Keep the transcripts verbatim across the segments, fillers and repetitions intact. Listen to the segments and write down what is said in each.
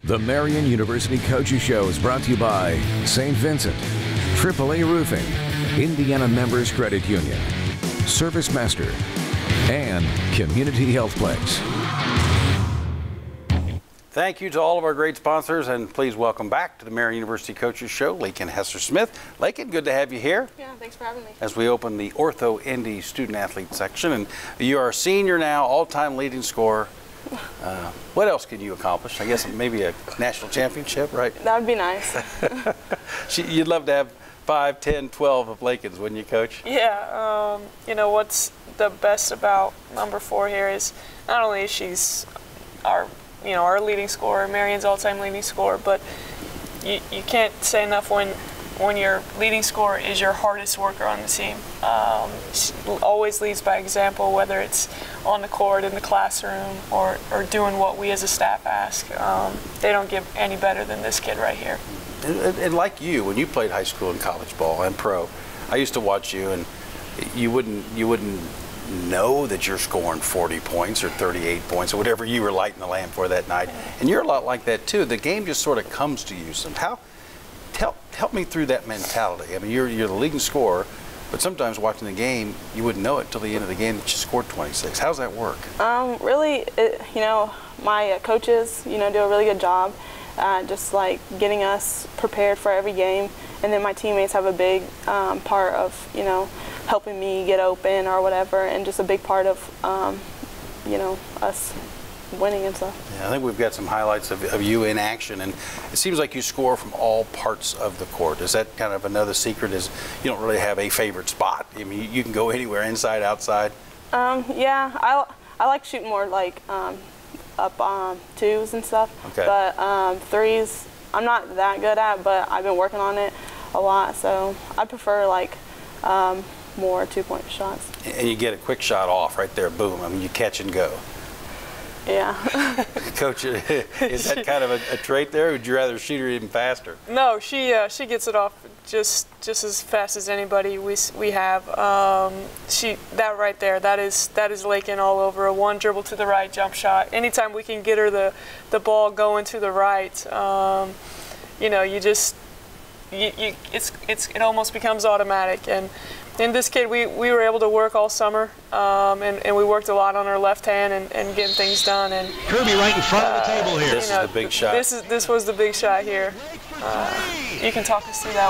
The Marian University Coaches Show is brought to you by Saint Vincent, triple A Roofing, Indiana Members Credit Union, Service Master, and Community Health Place. Thank you to all of our great sponsors, and please welcome back to the Marian University Coaches Show, Lakin Hester-Smith. Lakin, good to have you here. Yeah, thanks for having me. As we open the Ortho Indy Student-Athlete section, and you are a senior now, all-time leading scorer. Uh, what else can you accomplish? I guess maybe a national championship, right? That would be nice. You'd love to have five, ten, twelve of Lakins, wouldn't you, Coach? Yeah. Um, you know, what's the best about number four here is not only is she's our, you know, our leading scorer, Marian's all-time leading scorer, but you, you can't say enough when when your leading scorer is your hardest worker on the team. Um, she always leads by example, whether it's on the court, in the classroom, or, or doing what we as a staff ask. Um, they don't get any better than this kid right here. And, and like you, when you played high school and college ball and pro, I used to watch you, and you wouldn't you wouldn't know that you're scoring forty points or thirty-eight points or whatever you were lighting the lamp for that night. And you're a lot like that too. The game just sort of comes to you somehow. Help, help me through that mentality. I mean, you're, you're the leading scorer, but sometimes watching the game, you wouldn't know it till the end of the game that you scored twenty-six. How's that work? Um, really, it, you know, my uh, coaches, you know, do a really good job, uh, just like getting us prepared for every game. And then my teammates have a big um, part of, you know, helping me get open or whatever, and just a big part of, um, you know, us winning and stuff. Yeah, I think we've got some highlights of, of you in action, and it seems like you score from all parts of the court. Is that kind of another secret, is you don't really have a favorite spot? I mean, you can go anywhere, inside, outside? Um, yeah, I, I like shooting more like um, up um, twos and stuff, okay. But um, threes I'm not that good at, but I've been working on it a lot, so I prefer like um, more two-point shots. And you get a quick shot off right there, boom. I mean, you catch and go. Yeah. Coach, is that kind of a, a trait there, or would you rather shoot her even faster? No, she uh, she gets it off just just as fast as anybody we we have. Um, she that right there, that is that is Lakin all over. A one dribble to the right jump shot. Anytime we can get her the the ball going to the right, um, you know, you just you, you it's it's it almost becomes automatic. And in this kid, we, we were able to work all summer, um, and, and we worked a lot on our left hand and, and getting things done. And Kirby right in front uh, of the table here. This you know, is the big shot. This is this was the big shot here. Uh, you can talk us through that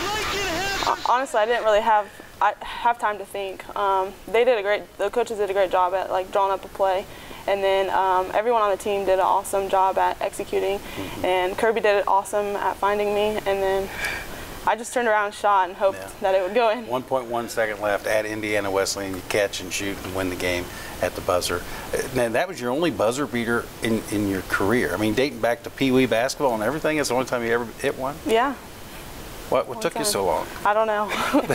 one. Honestly, I didn't really have I have time to think. Um, they did a great. The coaches did a great job at like drawing up a play, and then um, everyone on the team did an awesome job at executing. Mm-hmm. And Kirby did it awesome at finding me, and then I just turned around and shot and hoped yeah. that it would go in. one point one second left at Indiana Wesleyan. You catch and shoot and win the game at the buzzer. Now, that was your only buzzer beater in, in your career. I mean, dating back to Pee Wee basketball and everything, it's the only time you ever hit one? Yeah. What, what took time. you so long? I don't know.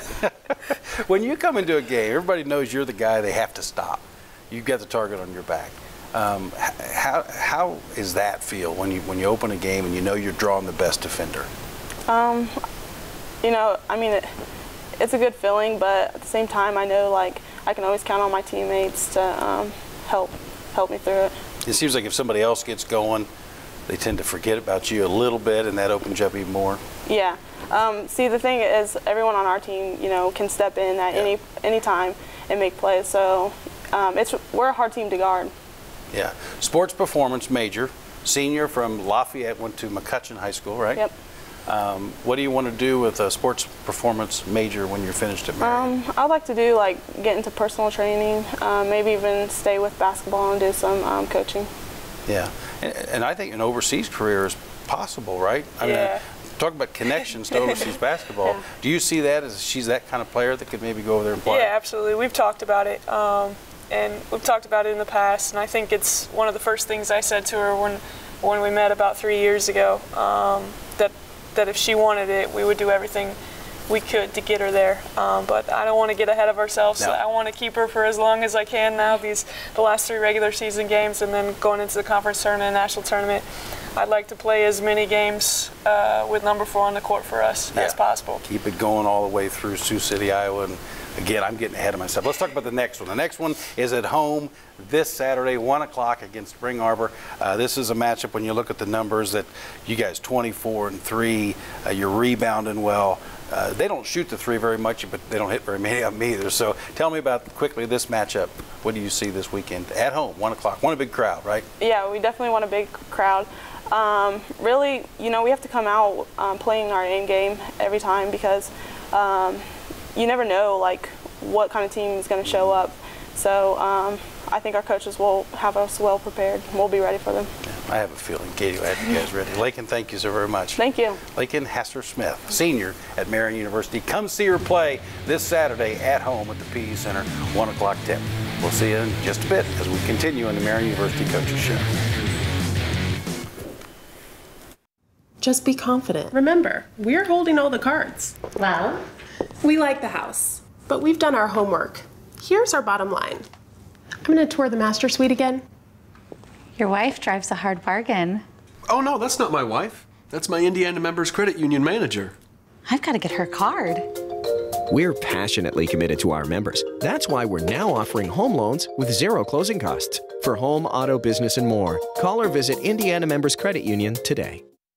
When you come into a game, everybody knows you're the guy they have to stop. You've got the target on your back. Um, how, how is that feel when you, when you open a game and you know you're drawing the best defender? Um, You know, I mean, it, it's a good feeling, but at the same time, I know like I can always count on my teammates to um, help help me through it. It seems like if somebody else gets going, they tend to forget about you a little bit, and that opens you up even more. Yeah. Um, see, the thing is, everyone on our team, you know, can step in at yeah. any any time and make plays. So um, it's we're a hard team to guard. Yeah. Sports performance major, senior from Lafayette, went to McCutcheon High School, right? Yep. Um, what do you want to do with a sports performance major when you're finished at Marian? Um, I'd like to do like get into personal training, uh, maybe even stay with basketball and do some um, coaching. Yeah, and, and I think an overseas career is possible, right? I yeah. mean, talk about connections to overseas basketball. Yeah. Do you see that as she's that kind of player that could maybe go over there and play? Yeah, absolutely. We've talked about it, um, and we've talked about it in the past. And I think it's one of the first things I said to her when when we met about three years ago. Um, that that if she wanted it, we would do everything we could to get her there. Um, but I don't want to get ahead of ourselves. No. I want to keep her for as long as I can now, these the last three regular season games, and then going into the conference tournament and national tournament. I'd like to play as many games uh, with number four on the court for us yeah. as possible. Keep it going all the way through Sioux City, Iowa, and again, I'm getting ahead of myself. Let's talk about the next one. The next one is at home this Saturday, one o'clock against Spring Arbor. Uh, this is a matchup when you look at the numbers that you guys twenty-four and three, uh, you're rebounding well. Uh, they don't shoot the three very much, but they don't hit very many of them either. So tell me about quickly this matchup. What do you see this weekend at home, one o'clock? Want a big crowd, right? Yeah, we definitely want a big crowd. Um, really, you know, we have to come out um, playing our end game every time because um, you never know, like, what kind of team is going to show up. So um, I think our coaches will have us well prepared. We'll be ready for them. I have a feeling, Katie, I have you guys ready. Lakin, thank you so very much. Thank you. Lakin Hasser-Smith, senior at Marian University. Come see her play this Saturday at home at the P E Center, one o'clock tip. We'll see you in just a bit as we continue on the Marian University Coaches Show. Just be confident. Remember, we're holding all the cards. Well, We like the house, but we've done our homework. Here's our bottom line. I'm gonna tour the master suite again. your wife drives a hard bargain. Oh, no, that's not my wife. That's my Indiana Members Credit Union manager. I've got to get her card. We're passionately committed to our members. That's why we're now offering home loans with zero closing costs. For home, auto, business, and more, call or visit Indiana Members Credit Union today.